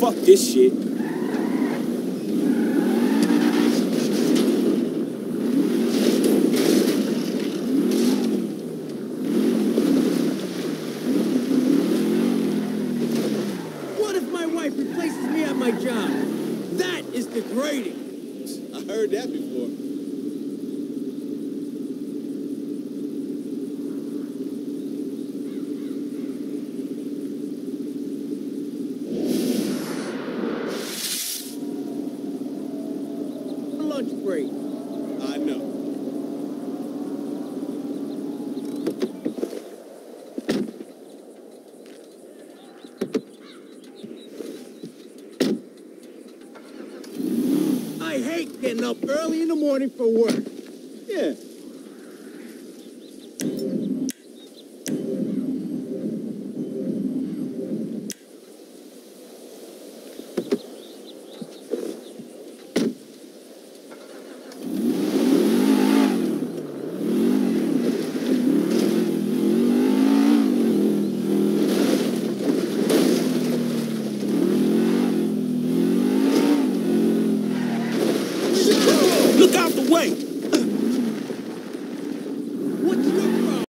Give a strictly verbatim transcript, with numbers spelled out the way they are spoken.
fuck this shit. What if my wife replaces me at my job? That is degrading. I heard that before. Lunch break. I know. I hate getting up early in the morning for work. Yeah,